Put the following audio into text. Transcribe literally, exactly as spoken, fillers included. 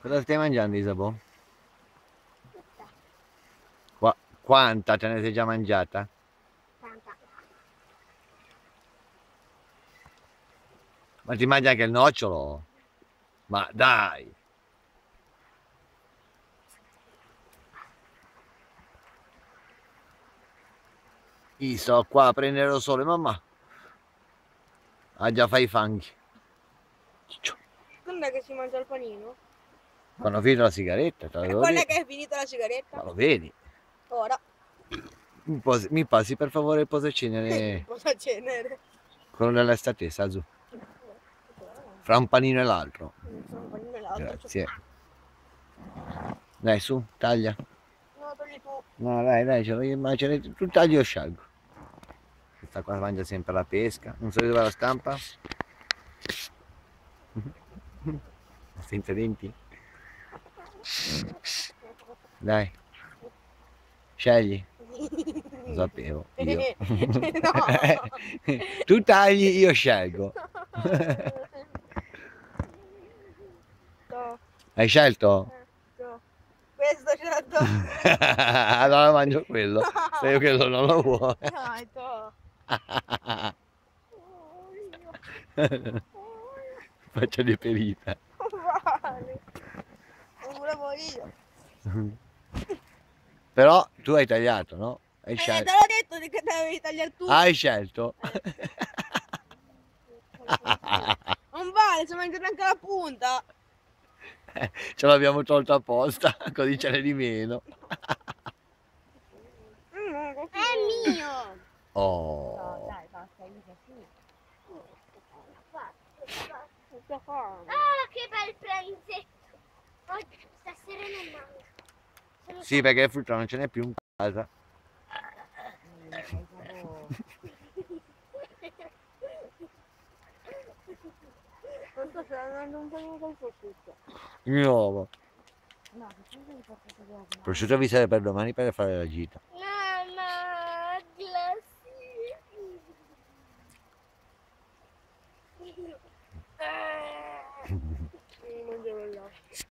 Cosa stai mangiando, Isabeau? Qua, quanta te ne sei già mangiata? Tanta. Ma ti mangi anche il nocciolo? Ma dai! Io sto qua a prendere lo sole, mamma. Ah, già fai i fanghi. Quando è che si mangia il panino? Quando finito la sigaretta, te la devo Quando è dire. che è finita la sigaretta? Ma lo vedi? Ora. Mi, posi- mi passi per favore il posacenere Cosa cenere? quello dell'estate, Sazu. Fra un panino e l'altro. Un panino e l'altro. Grazie. Dai, su, taglia. No, togli tu. No, dai, dai, ce l'ho ma ce l'hai- tu tagli io scialgo. Questa qua mangia sempre la pesca. Non so dove la stampa. Senza denti. Dai. Scegli. Lo sapevo, io. No. Tu tagli, io scelgo. No. Hai scelto? No. Questo certo. Allora mangio quello. Se io quello non lo vuoi. Dai, to. Faccia di ferita. Vale. Non volevo io. Però tu hai tagliato, no? Hai Eh, te scelto. l'ho detto che devi tagliare tu. Hai scelto. Non vale, se mangiate anche la punta. Ce l'abbiamo tolto apposta, così ce n'è di meno. È mio. Oh. No, dai, basta, io che finito. Ah, che bel pranzetto. Oggi stasera non manca. Sì, perché il frutto non ce n'è più in casa. Quanto stai andando un po' col prosciutto? Di nuovo. No, che cosa mi porta a vedere? Prosciutto vi serve per domani per fare la gita. Mamma, glassy.